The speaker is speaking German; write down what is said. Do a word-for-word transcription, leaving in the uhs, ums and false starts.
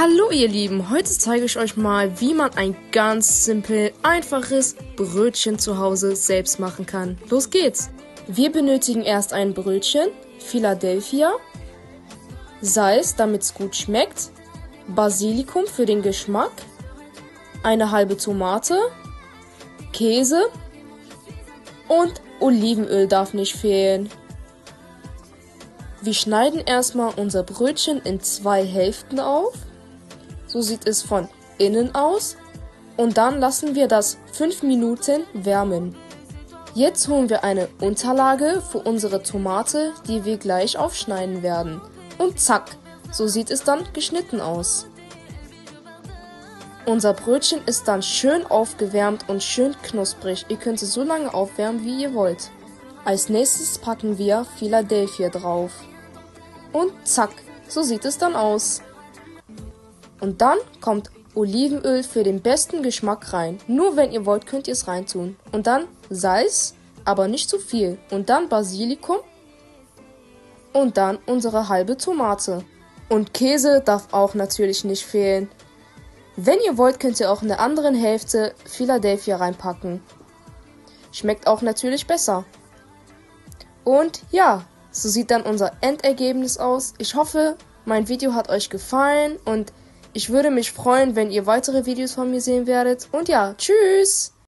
Hallo ihr Lieben, heute zeige ich euch mal, wie man ein ganz simpel, einfaches Brötchen zu Hause selbst machen kann. Los geht's! Wir benötigen erst ein Brötchen, Philadelphia, Salz, damit es gut schmeckt, Basilikum für den Geschmack, eine halbe Tomate, Käse und Olivenöl darf nicht fehlen. Wir schneiden erstmal unser Brötchen in zwei Hälften auf. So sieht es von innen aus. Und dann lassen wir das fünf Minuten wärmen. Jetzt holen wir eine Unterlage für unsere Tomate, die wir gleich aufschneiden werden. Und zack, so sieht es dann geschnitten aus. Unser Brötchen ist dann schön aufgewärmt und schön knusprig. Ihr könnt es so lange aufwärmen, wie ihr wollt. Als nächstes packen wir Philadelphia drauf. Und zack, so sieht es dann aus. Und dann kommt Olivenöl für den besten Geschmack rein. Nur wenn ihr wollt, könnt ihr es reintun. Und dann Salz, aber nicht zu viel. Und dann Basilikum. Und dann unsere halbe Tomate. Und Käse darf auch natürlich nicht fehlen. Wenn ihr wollt, könnt ihr auch in der anderen Hälfte Philadelphia reinpacken. Schmeckt auch natürlich besser. Und ja, so sieht dann unser Endergebnis aus. Ich hoffe, mein Video hat euch gefallen und ich würde mich freuen, wenn ihr weitere Videos von mir sehen werdet. Und ja, tschüss!